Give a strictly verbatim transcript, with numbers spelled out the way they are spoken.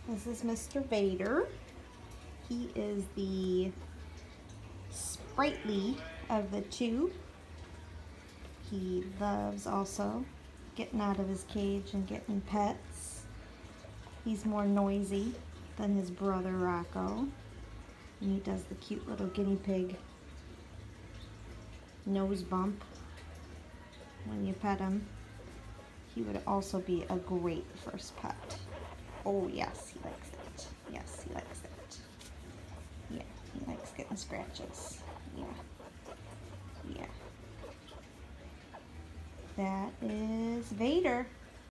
This is Mister Vader. He is the sprightly of the two. He loves also getting out of his cage and getting pets. He's more noisy than his brother Rocco. And he does the cute little guinea pig nose bump when you pet him. He would also be a great first pet. Oh yes, he likes that. Yes, he likes that. Yeah, he likes getting scratches. Yeah. Yeah. That is Vader.